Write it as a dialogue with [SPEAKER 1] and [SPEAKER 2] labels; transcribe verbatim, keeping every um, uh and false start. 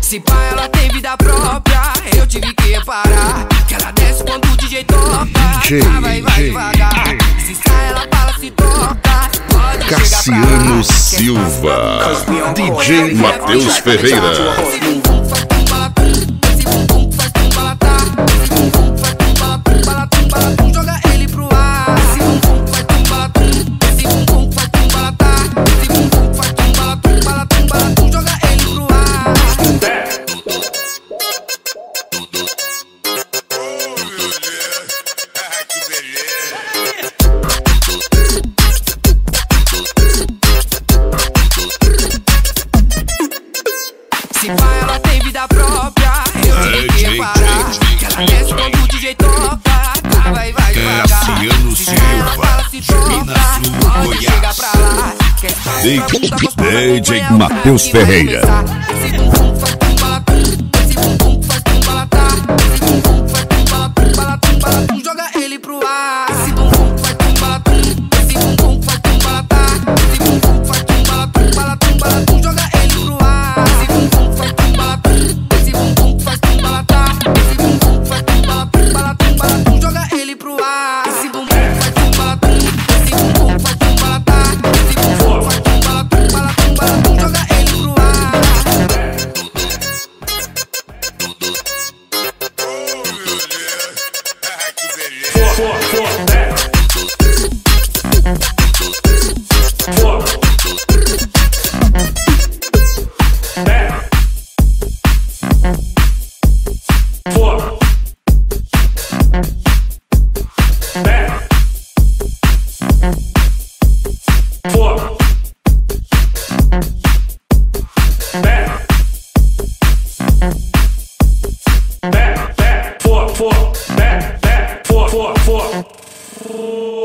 [SPEAKER 1] Se pá, ela tem vida própria, eu tive que reparar que ela desce quando o D J toca. Ela vai, vai devagar. Se sai, ela fala, se toca. Pode
[SPEAKER 2] Cassiano Silva, D J Matheus Ferreira.
[SPEAKER 1] Se pá, ela tem vida própria, eu tive que reparar que ela desce quando o D J toca. Ela vai, vai devagar.
[SPEAKER 2] Cassiano Silva,
[SPEAKER 1] Silva, pode chegar pra lá.
[SPEAKER 2] D J Matheus Ferreira.
[SPEAKER 1] Esse bumbum faz tumba tum, esse bumbum faz tumba tá, esse bumbum faz tumba tumba tumba tum, joga ele pro ar. Esse bumbum faz tumba tum, esse bumbum faz tumba tá, esse bumbum faz tumba tumba tumba tum, joga ele pro ar. Esse bumbum faz tumba tum, esse bumbum faz tumba tá, esse bumbum faz tumba tumba tumba tum, joga ele pro ar. Esse bumbum faz tumba tum, esse bumbum faz tumba tá, esse bumbum faz tumba tumba tumba tum, joga ele pro ar.
[SPEAKER 3] Four, four, back, back, four, four, four.